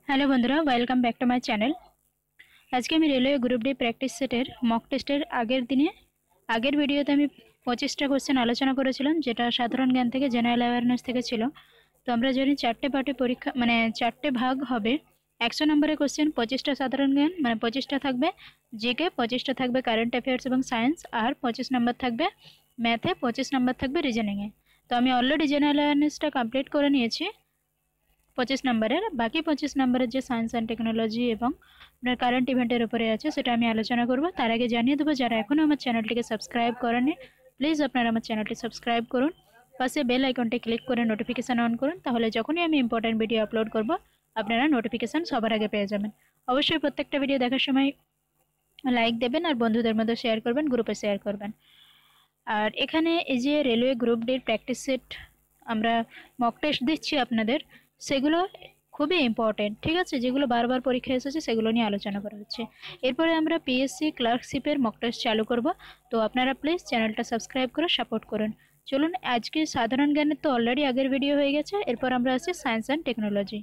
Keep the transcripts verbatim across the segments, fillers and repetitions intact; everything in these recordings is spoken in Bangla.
हेलो बंधुरा welcome back to my channel. आज के আমি রেলওয়ে গ্রুপ ডি প্র্যাকটিস সেটের মক টেস্টের আগের দিনে আগের ভিডিওতে আমি পঁচিশটা কোশ্চেন আলোচনা করেছিলাম, যেটা সাধারণ জ্ঞান থেকে জেনারেল অ্যাওয়ারনেস থেকে ছিল। তো আমরা জানি চারটে পার্টে পরীক্ষা মানে চারটে ভাগ হবে। একশো নম্বরের কোশ্চেন পঁচিশটা সাধারণ জ্ঞান মানে পঁচিশটা থাকবে জিকে, পঁচিশটা থাকবে কারেন্ট অ্যাফেয়ার্স এবং সায়েন্স, আর পঁচিশ নম্বর থাকবে ম্যাথে, পঁচিশ নম্বর থাকবে রিজনিংয়ে। তো আমি অলরেডি জেনারেল অ্যাওয়ারনেসটা কমপ্লিট করে নিয়েছি পঁচিশ নম্বরের। বাকি পঁচিশ নম্বরের যে সায়েন্স অ্যান্ড টেকনোলজি এবং আপনার কারেন্ট ইভেন্টের উপরে আছে সেটা আমি আলোচনা করব। তার আগে জানিয়ে দেবো, যারা এখনও আমার চ্যানেলটিকে সাবস্ক্রাইব করেনি প্লিজ আপনারা আমার চ্যানেলটি সাবস্ক্রাইব করুন, পাশে বেল আইকনটি ক্লিক করে নোটিফিকেশান অন করুন, তাহলে যখনই আমি ইম্পর্টেন্ট ভিডিও আপলোড করব আপনারা নোটিফিকেশান সবার আগে পেয়ে যাবেন। অবশ্যই প্রত্যেকটা ভিডিও দেখার সময় লাইক দেবেন আর বন্ধুদের মধ্যে শেয়ার করবেন, গ্রুপে শেয়ার করবেন। আর এখানে এই যে রেলওয়ে গ্রুপ ডির প্র্যাকটিস সেট আমরা মক টেস্ট দিচ্ছি আপনাদের, সেগুলো খুবই ইম্পর্টেন্ট, ঠিক আছে? যেগুলো বারবার পরীক্ষায় এসেছে সেগুলো নিয়ে আলোচনা করা হচ্ছে। এরপরে আমরা পিএসসি ক্লার্কশিপের মক টেস্ট চালু করব। তো আপনারা প্লিজ চ্যানেলটা সাবস্ক্রাইব করে সাপোর্ট করুন। চলুন, আজকে সাধারণ জ্ঞানের তো অলরেডি আগের ভিডিও হয়ে গেছে, এরপর আমরা আসছি science and technology.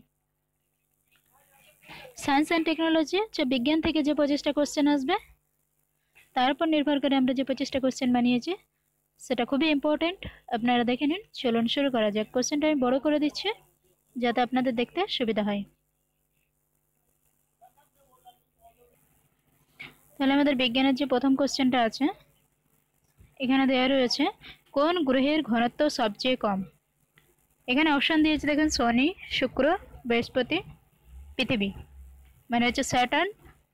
Science and technology যে বিজ্ঞান থেকে যে পঁচিশটা কোশ্চেন আসবে তার উপর নির্ভর করে আমরা যে পঁচিশটা কোশ্চেন বানিয়েছি সেটা খুবই ইম্পর্টেন্ট, আপনারা দেখে নিন। চলুন শুরু করা যাক। কোশ্চেনটা আমি বড় করে দিচ্ছি যাতে আপনাদের দেখতে সুবিধা হয়। তাহলে আমাদের বিজ্ঞানের যে প্রথম কোশ্চেনটা আছে এখানে দেওয়া রয়েছে, কোন গ্রহের ঘনত্ব সবচেয়ে কম? এখানে অপশন দিয়েছে দেখুন, শনি, শুক্র, বৃহস্পতি, পৃথিবী, মানে হচ্ছে স্যাটার্ন,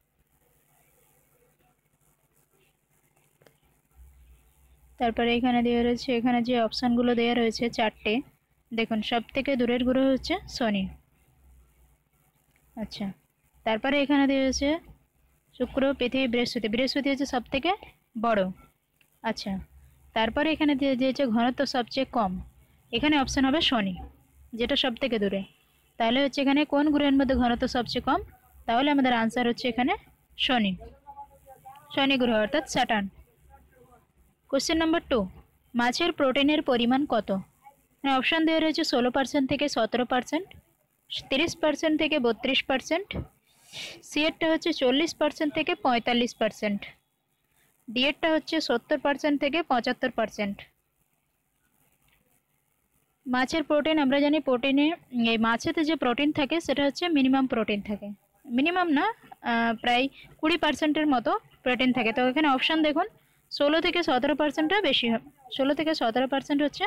তারপরে এখানে দেওয়া রয়েছে, এখানে যে অপশানগুলো দেওয়া রয়েছে চারটে, দেখুন সব থেকে দূরের গ্রহ হচ্ছে শনি। আচ্ছা, তারপরে এখানে দেওয়া রয়েছে শুক্র, পৃথিবী, বৃহস্পতি। বৃহস্পতি হচ্ছে সব থেকে বড়। আচ্ছা, তারপরে এখানে দিয়ে দিয়েছে ঘনত্ব সবচেয়ে কম, এখানে অপশান হবে শনি, যেটা সব থেকে দূরে। তাহলে হচ্ছে এখানে কোন গ্রহের মধ্যে ঘনত্ব সবচেয়ে কম? তাহলে আমাদের আনসার হচ্ছে এখানে শনি, শনি গ্রহ অর্থাৎ স্যাটার্ন। কোশ্চেন নাম্বার টু, মাছের প্রোটিনের পরিমাণ কত? অপশান দেওয়া রয়েছে ষোলো পার্সেন্ট থেকে সতেরো পার্সেন্ট, তিরিশ পার্সেন্ট থেকে বত্রিশ পার্সেন্ট, সি এরটা হচ্ছে চল্লিশ পার্সেন্ট থেকে পঁয়তাল্লিশ পার্সেন্ট, ডি এরটা হচ্ছে সত্তর পার্সেন্ট থেকে পঁচাত্তর পার্সেন্ট। মাছের প্রোটিন আমরা জানি, প্রোটিনে এই মাছেতে যে প্রোটিন থাকে সেটা হচ্ছে মিনিমাম প্রোটিন থাকে, মিনিমাম না প্রায় কুড়ি পার্সেন্টের মতো প্রোটিন থাকে। তো এখানে অপশান দেখুন, ষোলো থেকে সতেরো পার্সেন্টটা বেশি হয়, ষোলো থেকে সতেরো পার্সেন্ট হচ্ছে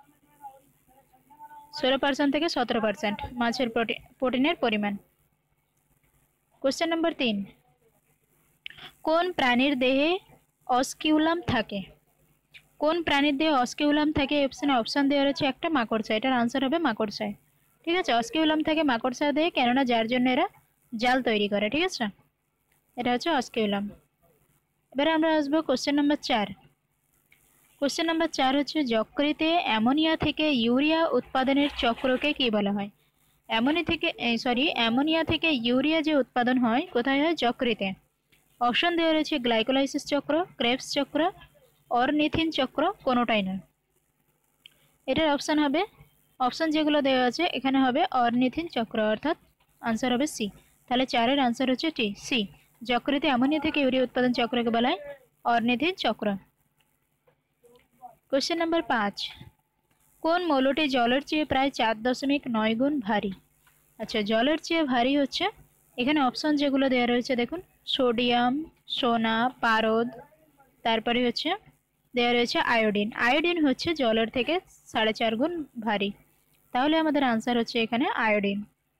ষোলো পার্সেন্ট থেকে সতেরো পার্সেন্ট মাছের প্রোটিন প্রোটিনের পরিমাণ। কোশ্চেন নম্বর তিন, কোন প্রাণীর দেহে অস্কিউলাম থাকে? কোন প্রাণীর দেহে অস্কিউলাম থাকে? অপশানে অপশান দেওয়া রয়েছে একটা মাকড়সা, এটার আনসার হবে মাকড়সায়, ঠিক আছে? অস্কিউলাম থাকে মাকড়সা দেহে, কেননা যার জন্য এরা জাল তৈরি করে, ঠিক আছে? এটা হচ্ছে অস্কিউলাম। এবারে আমরা আসবো কোশ্চেন নম্বর চার। কোশ্চেন নম্বর চার হচ্ছে, যকৃতে অ্যামোনিয়া থেকে ইউরিয়া উৎপাদনের চক্রকে কি বলা হয়? অ্যামোনিয়া থেকে সরি অ্যামোনিয়া থেকে ইউরিয়া যে উৎপাদন হয় কোথায় হয়? যকৃতে। অপশন দেওয়া রয়েছে গ্লাইকোলাইসিস চক্র, ক্রেবস চক্র, অরনিথিন চক্র, কোনোটাই নয়। এটার অপশান হবে, অপশান যেগুলো দেওয়া আছে এখানে হবে অরনিথিন চক্র, অর্থাৎ আনসার হবে সি। তাহলে চারের আনসার হচ্ছে টি, সি। যকৃতে অ্যামোনিয়া থেকে ইউরিয়া উৎপাদন চক্রকে বলা হয় অরনিথিন চক্র। কোশ্চেন নাম্বার পাঁচ, কোন মৌলটি জলের চেয়ে প্রায় চার দশমিক নয় গুণ ভারী? আচ্ছা, জলের চেয়ে ভারী হচ্ছে, এখানে অপশন যেগুলো দেওয়া রয়েছে দেখুন, সোডিয়াম, সোনা, পারদ, তারপরে হচ্ছে দেওয়া রয়েছে আয়োডিন। আয়োডিন হচ্ছে জলের থেকে সাড়ে চার গুণ ভারী, তাহলে আমাদের আনসার হচ্ছে এখানে আয়োডিন।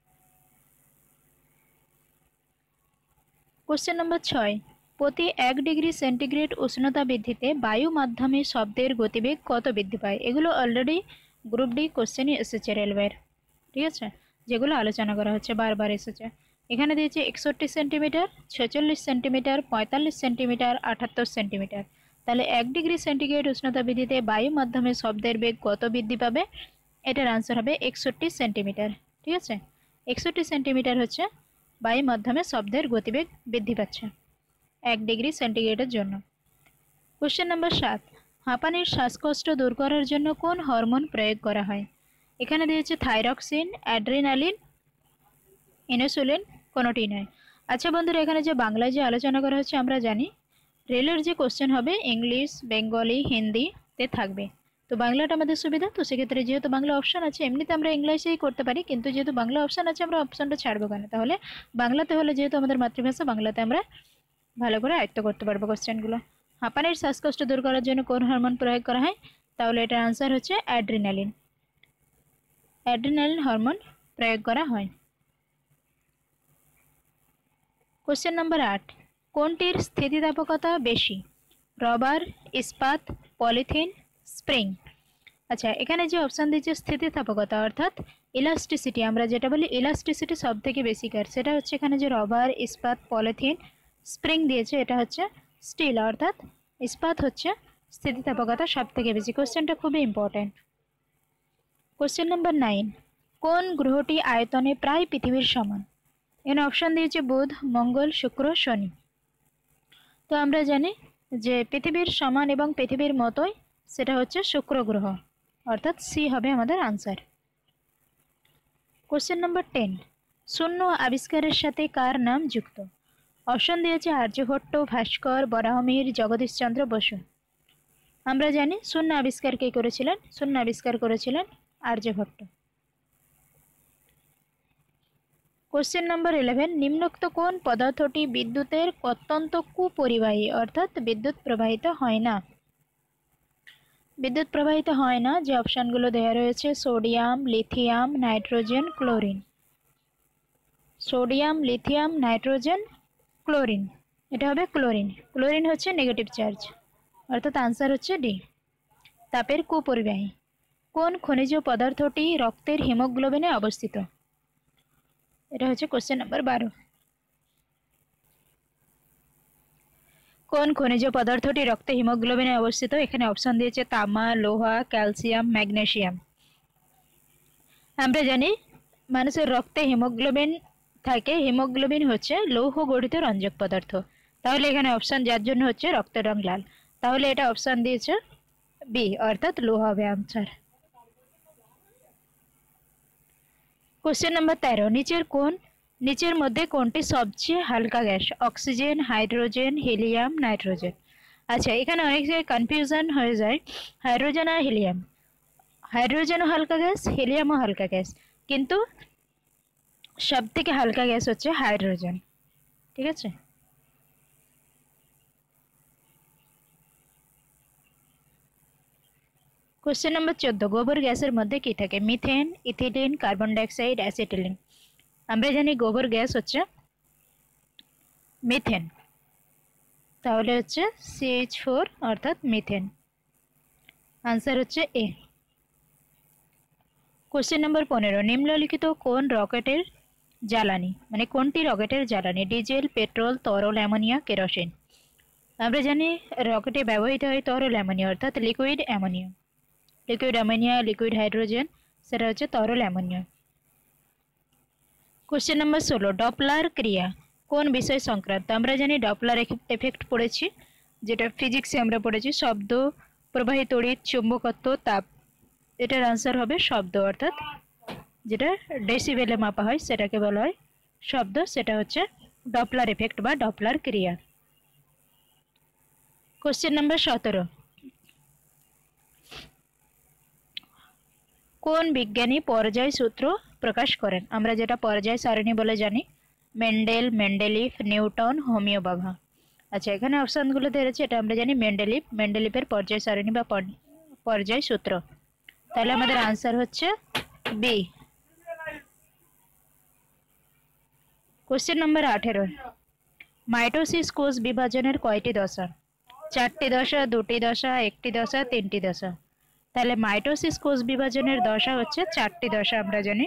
কোশ্চেন নম্বর ছয়, প্রতি এক ডিগ্রি সেন্টিগ্রেড উষ্ণতা বৃদ্ধিতে বায়ু মাধ্যমে শব্দের গতিবেগ কত বৃদ্ধি পায়? এগুলো অলরেডি গ্রুপ ডি কোশ্চেনই এসেছে রেলওয়ের, ঠিক আছে? যেগুলো আলোচনা করা হচ্ছে বারবার এসেছে। এখানে দিয়েছে একষট্টি সেন্টিমিটার, ছেচল্লিশ সেন্টিমিটার, পঁয়তাল্লিশ সেন্টিমিটার, আটাত্তর সেন্টিমিটার। তাহলে এক ডিগ্রি সেন্টিগ্রেড উষ্ণতা বৃদ্ধিতে বায়ু মাধ্যমে শব্দের বেগ কত বৃদ্ধি পাবে? এটার আনসার হবে একষট্টি সেন্টিমিটার, ঠিক আছে? একষট্টি সেন্টিমিটার হচ্ছে বায়ু মাধ্যমে শব্দের গতিবেগ বৃদ্ধি পাচ্ছে এক ডিগ্রি সেন্টিগ্রেডের জন্য। কোশ্চেন নাম্বার সাত, হাঁপানির শ্বাসকষ্ট দূর করার জন্য কোন হরমোন প্রয়োগ করা হয়? এখানে দিয়েছে থাইরক্সিন, অ্যাড্রিনালিন, ইনসুলিন কোনোটি নয়। আচ্ছা বন্ধুরা, এখানে যে বাংলায় যে আলোচনা করা হচ্ছে আমরা জানি রেলের যে কোশ্চেন হবে ইংলিশ, বেঙ্গলি, হিন্দিতে থাকবে। তো বাংলাটা আমাদের সুবিধা, তো সেক্ষেত্রে যেহেতু বাংলা অপশান আছে, এমনিতে আমরা ইংলিশেই করতে পারি, কিন্তু যেহেতু বাংলা অপশান আছে আমরা অপশানটা ছাড়বো কেন, তাহলে বাংলাতে হলে যেহেতু আমাদের মাতৃভাষা বাংলাতে আমরা ভালো করে আয়ত্ত করতে পারবো কোশ্চেনগুলো। হাঁপানির শ্বাসকষ্ট দূর করার জন্য কোন হরমোন প্রয়োগ করা হয়? তাহলে এটার আনসার হচ্ছে অ্যাড্রিনালিন। অ্যাড্রিনালিন হরমোন প্রয়োগ করা হয়। কোশ্চেন নম্বর আট, কোনটির স্থিতিস্থাপকতা বেশি? রবার, ইস্পাত, পলিথিন, স্প্রিং। আচ্ছা, এখানে যে অপশান দিয়েছে স্থিতিস্থাপকতা অর্থাৎ ইলাস্টিসিটি, আমরা যেটা বলি ইলাস্টিসিটি সব থেকে বেশি কার, সেটা হচ্ছে এখানে যে রবার, ইস্পাত, পলিথিন, স্প্রিং দিয়েছে এটা হচ্ছে স্টিল, অর্থাৎ ইস্পাত হচ্ছে স্থিতিস্থাপকতা সব থেকে বেশি। কোশ্চেনটা খুবই ইম্পর্ট্যান্ট। কোশ্চেন নাম্বার নাইন, কোন গ্রহটি আয়তনে প্রায় পৃথিবীর সমান? এখানে অপশান দিয়েছে বুধ, মঙ্গল, শুক্র, শনি। তো আমরা জানি যে পৃথিবীর সমান এবং পৃথিবীর মতোই সেটা হচ্ছে শুক্র গ্রহ, অর্থাৎ সি হবে আমাদের আনসার। কোশ্চেন নাম্বার টেন, শূন্য আবিষ্কারের সাথে কার নাম যুক্ত? অপশন দিয়েছে আর্যভট্ট, ভাস্কর, বরাহমিহির, জগদীশচন্দ্র বসু। আমরা জানি শূন্য আবিষ্কার কে করেছিলেন? শূন্য আবিষ্কার করেছিলেন আর্যভট্ট। কোশ্চেন নাম্বার ইলেভেন, নিম্নোক্ত কোন পদার্থটি বিদ্যুতের অত্যন্ত কুপরিবাহী অর্থাৎ বিদ্যুৎ প্রবাহিত হয় না? বিদ্যুৎ প্রবাহিত হয় না যে অপশানগুলো দেওয়া রয়েছে sodium, lithium, nitrogen, chlorine. Sodium, lithium, nitrogen, chlorine, এটা হবে ক্লোরিন। ক্লোরিন হচ্ছে নেগেটিভ চার্জ, অর্থাৎ আনসার হচ্ছে ডি, তাপের কুপরিবাহী। কোন খনিজ পদার্থটি রক্তের হিমোগ্লোবিনে অবস্থিত? এটা হচ্ছে কোশ্চেন নাম্বার বারো। কোন খনিজ পদার্থটি রক্তে হিমোগ্লোবিনে অবস্থিত? এখানে অপশন দিয়েছে তামা, লোহা, ক্যালসিয়াম, ম্যাগনেসিয়াম। আমরা জানি মানুষের রক্তে হিমোগ্লোবিন থাকে, হিমোগ্লোবিন হচ্ছে লৌহ গঠিত রঞ্জক পদার্থ। তাহলে এখানে অপশন যার জন্য হচ্ছে রক্তের রং লাল, তাহলে এটা অপশন দিয়েছে বি, অর্থাৎ লোহা হবে আনসার। কোশ্চেন নাম্বার তেরো, নিচের কোন নিচের মধ্যে কোনটি সবচেয়ে হালকা gas? Oxygen, hydrogen, helium, nitrogen. আচ্ছা, এখানে অনেক জায়গায় কনফিউশন হয়ে যায় হাইড্রোজেন আর হিলিয়াম। হাইড্রোজেনও হালকা গ্যাস, হিলিয়ামও হালকা গ্যাস, কিন্তু সব থেকে হালকা গ্যাস হচ্ছে হাইড্রোজেন। ঠিক আছে। কোশ্চেন নাম্বার চোদ্দ, গোবর গ্যাসের মধ্যে কি থাকে? Methane, ethylene, carbon dioxide, acetylene. আমরা জানি গোবর গ্যাস হচ্ছে মিথেন, তাহলে হচ্ছে সি এইচ ফোর অর্থাৎ মিথেন, আনসার হচ্ছে এ। কোশ্চেন নাম্বার পনেরো, নিম্নলিখিত কোন রকেটের জ্বালানি, মানে কোনটি রকেটের জ্বালানি? ডিজেল, পেট্রোল, তরল অ্যামোনিয়া, কেরোসিন। আমরা জানি রকেটে ব্যবহৃত হয় তরল অ্যামোনিয়া অর্থাৎ liquid ammonia. Liquid ammonia, liquid hydrogen, সেটা হচ্ছে তরল অ্যামোনিয়া। কোশ্চেন নাম্বার ষোলো, ডপলার ক্রিয়া কোন বিষয় সংক্রান্ত? আমরা জানি ডপলার এফেক্ট পড়েছি, যেটা ফিজিক্সে আমরা পড়েছি, শব্দ, প্রবাহী তড়িৎ, চুম্বকত্ব, তাপ। এটার আনসার হবে শব্দ, অর্থাৎ যেটা ডেসিবেলে মাপা হয় সেটাকে বলা হয় শব্দ, সেটা হচ্ছে ডপলার এফেক্ট বা ডপলার ক্রিয়া। কোশ্চেন নাম্বার সতেরো, কোন বিজ্ঞানী পর্যায় সূত্র প্রকাশ করেন? আমরা যেটা পর্যায় সারণী বলে জানি, মেন্ডেল, মেন্ডেলিফ, নিউটন, হোমিওবাভা। আচ্ছা, এখানে অপশানগুলো ধরেছে, এটা আমরা জানি মেন্ডেলিফ, মেন্ডেলিফের পর্যায় সারণী বা পর্যায় সূত্র। তাহলে আমাদের আনসার হচ্ছে বি। কোশ্চেন নাম্বার আঠেরো, মাইটোসিস কোষ বিভাজনের কয়টি দশা? চারটি দশা, দুটি দশা, একটি দশা, তিনটি দশা। তাহলে মাইটোসিস কোষ বিভাজনের দশা হচ্ছে চারটি দশা আমরা জানি,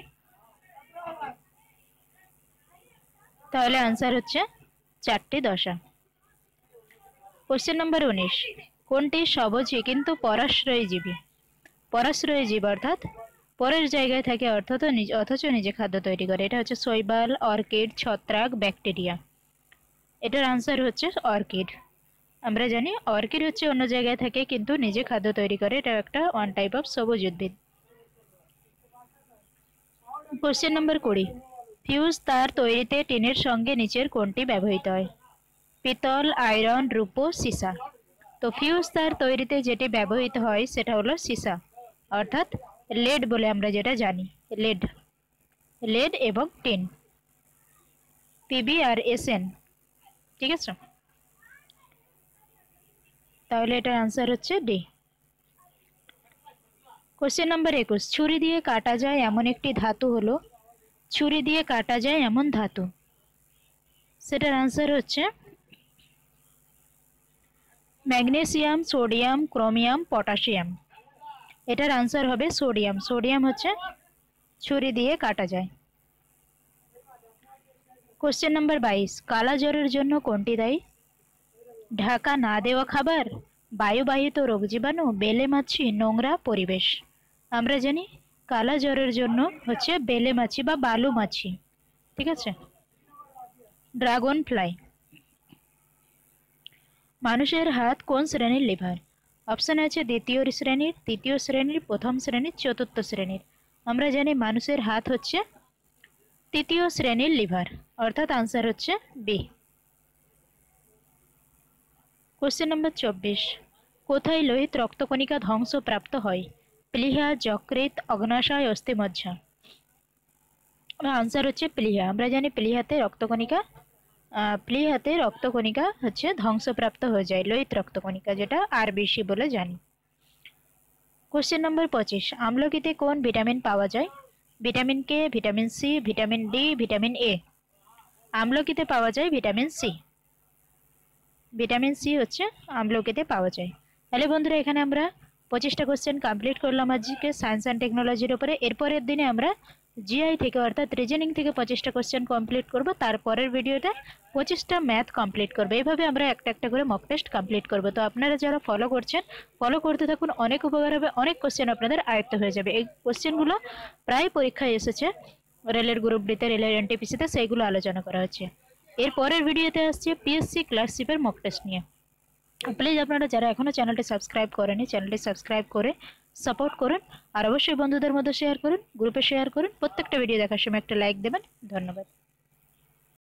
তাহলে আনসার হচ্ছে চারটি দশা। কোশ্চেন নাম্বার উনিশ, কোনটি সবুজই কিন্তু পরাশ্রয়ী জীবী? পরাশ্রয়ী জীব অর্থাৎ পরের জায়গায় থাকে অর্থাৎ অথচ নিজে খাদ্য তৈরি করে, এটা হচ্ছে শৈবাল, অর্কিড, ছত্রাক, ব্যাকটেরিয়া। এটার আনসার হচ্ছে অর্কিড। আমরা জানি অর্কিড হচ্ছে অন্য জায়গায় থাকে কিন্তু নিজে খাদ্য তৈরি করে, এটা একটা ওয়ান টাইপ অফ সবুজ উদ্ভিদ। কোশ্চেন নাম্বার কুড়ি, ফিউজ তার তৈরিতে টিনের সঙ্গে নিচের কোনটি ব্যবহৃত হয়? পিতল, আয়রন, রূপো, সীসা। তো ফিউজ তার তৈরিতে যেটি ব্যবহৃত হয় সেটা হলো সীসা, অর্থাৎ লেড বলে আমরা যেটা জানি, লেড লেড এবং টিন, পিবি আর এসএন। ঠিক আছে, তাহলে এটার আনসার হচ্ছে ডি। কোশ্চেন নাম্বার একুশ, ছুরি দিয়ে কাটা যায় এমন একটি ধাতু হলো, ছুরি দিয়ে কাটা যায় এমন ধাতু, সেটার আনসার হচ্ছে ম্যাগনেসিয়াম, সোডিয়াম, ক্রোমিয়াম, পটাশিয়াম। এটার আনসার হবে সোডিয়াম। সোডিয়াম হচ্ছে ছুরি দিয়ে কাটা যায়। কোশ্চেন নাম্বার বাইশ, কালা জ্বরের জন্য কোনটি দায়ী? ঢাকা না দেওয়া খাবার, বায়ুবাহিত রোগ জীবাণু, বেলে মাছি, নোংরা পরিবেশ। আমরা জানি কালা জ্বরের জন্য হচ্ছে বেলে মাছি বা বালু মাছি। ঠিক আছে, ড্রাগন ফ্লাই। মানুষের হাত কোন শ্রেণীর লিভার? অপশন আছে দ্বিতীয় শ্রেণীর, তৃতীয় শ্রেণীর, প্রথম শ্রেণীর, চতুর্থ শ্রেণীর। আমরা জানি মানুষের হাত হচ্ছে তৃতীয় শ্রেণীর লিভার, অর্থাৎ আনসার হচ্ছে বি। কোশ্চেন নম্বর চব্বিশ, কোথায় লোহিত রক্তকণিকা ধ্বংসপ্রাপ্ত হয়? প্লীহা, যকৃৎ, অগ্নাশয়, অস্থিমজ্জা। আনসার হচ্ছে প্লীহা। আমরা জানি প্লীহাতে রক্তকণিকা প্লীহাতে রক্তকণিকা হচ্ছে ধ্বংসপ্রাপ্ত হয়ে যায়, লোহিত রক্তকণিকা, যেটা আরবিসি বলে জানি। কোশ্চেন নম্বর পঁচিশ, আমলকিতে কোন ভিটামিন পাওয়া যায়? Vitamin K, vitamin C, vitamin D, vitamin A. আমলকিতে পাওয়া যায় ভিটামিন সি। ভিটামিন সি হচ্ছে আমলকিতে পাওয়া যায়। তাহলে বন্ধুরা এখানে আমরা পঁচিশটা কোশ্চেন কমপ্লিট করলাম আজকে সায়েন্স অ্যান্ড টেকনোলজির উপরে। এরপরের দিনে আমরা জিআই থেকে অর্থাৎ রিজনিং থেকে পঁচিশটা কোশ্চেন কমপ্লিট করব, তারপরের ভিডিওতে পঁচিশটা ম্যাথ কমপ্লিট করবো। এইভাবে আমরা একটা একটা করে মক টেস্ট কমপ্লিট করব। তো আপনারা যারা ফলো করছেন ফলো করতে থাকুন, অনেক উপকার হবে, অনেক কোশ্চেন আপনাদের আয়ত্ত হয়ে যাবে। এই কোশ্চেনগুলো প্রায় পরীক্ষায় এসেছে, রেলের গ্রুপ ডিতে, রেলের এনটিপিসিতে, সেইগুলো আলোচনা করা হচ্ছে। এর পরের ভিডিওতে আসছে পিএসসি ক্লার্কশিপের মক টেস্ট নিয়ে। প্লিজ আপনারা যারা এখনও চ্যানেলটি সাবস্ক্রাইব করেনি চ্যানেলটি সাবস্ক্রাইব করে সাপোর্ট করুন, আর অবশ্যই বন্ধুদের মধ্যে শেয়ার করুন, গ্রুপে শেয়ার করুন। প্রত্যেকটা ভিডিও দেখার সময় একটা লাইক দেবেন। ধন্যবাদ।